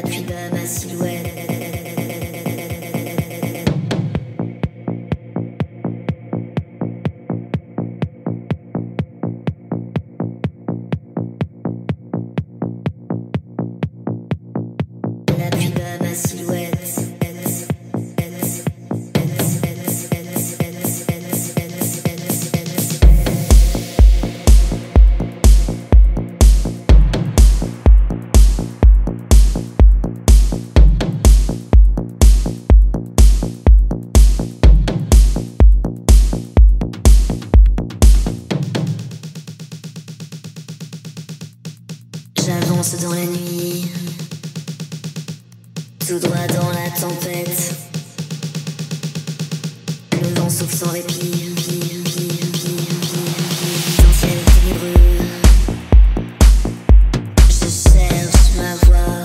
pluie bat ma silhouette. La pluie bat ma silhouette. J'avance dans la nuit, tout droit dans la tempête. Le vent souffle sans répit. Dans ciel ténébreux, je cherche ma voie.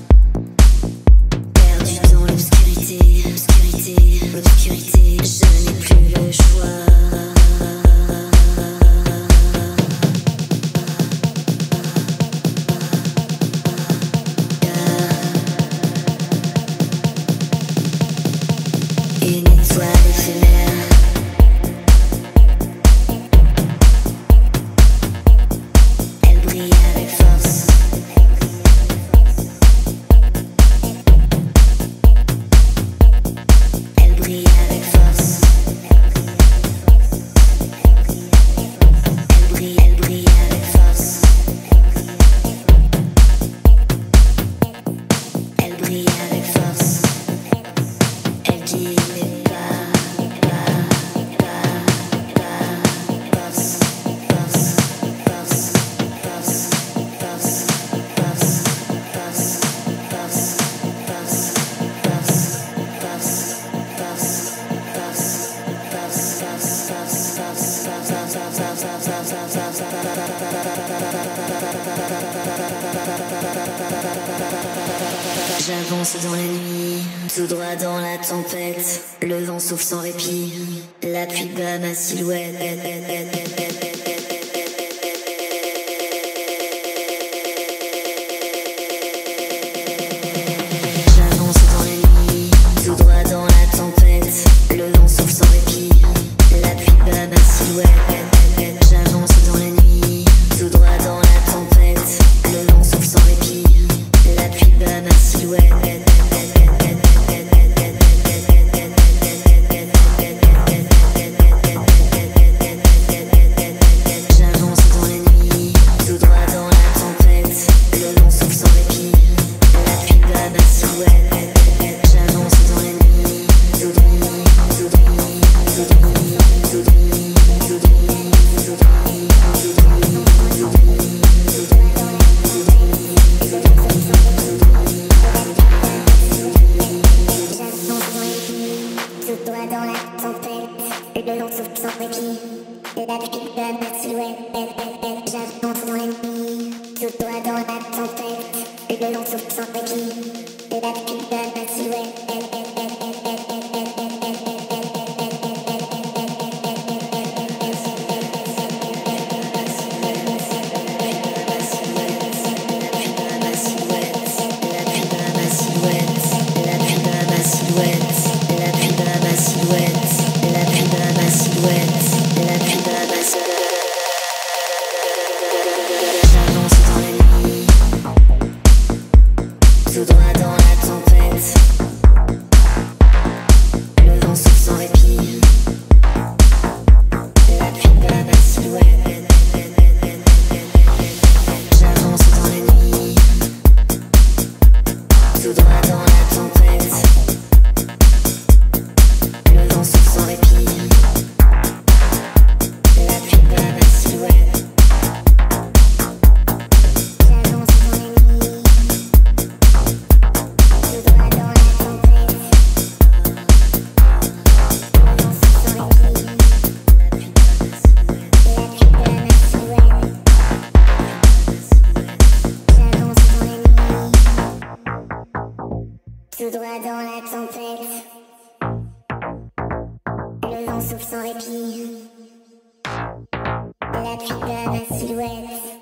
Perdu dans l'obscurité, je n'ai plus le choix. Une étoile éphémère, elle brille avec force. Elle brille avec force. Elle brille avec force. Elle brille avec force. Elle dit j'avance dans la nuit, tout droit dans la tempête. Le vent souffle sans répit, la pluie bat ma silhouette. J'avance dans la nuit, tout droit dans la tempête. Le vent souffle sans répit, la pluie bat ma silhouette. J'avance dans la nuit, tout droit dans la tempête. Le vent souffle sans répit, la pluie bat ma silhouette. J'avance dans la nuit, tout droit dans la tempête. Le vent souffle sans répit, la pluie bat ma silhouette. J'avance dans la nuit, tout droit, dans la tempête, le vent souffle sans répit, la pluie bat ma silhouette. J'avance dans la nuit, tout droit dans la tempête, le vent souffle sans répit, la pluie bat ma silhouette. J'avance dans la nuit, tout droit dans la tempête. Le vent souffle sans répit, la pluie bat ma silhouette. J'avance dans la nuit, tout droit dans la tempête. Le vent souffle sans répit, la pluie bat ma silhouette. J'avance dans la nuit, tout droit dans la tempête. Le vent souffle sans répit, la pluie bat ma silhouette. J'avance dans la nuit, tout droit dans la tempête. Le vent souffle sans répit, la pluie bat ma silhouette.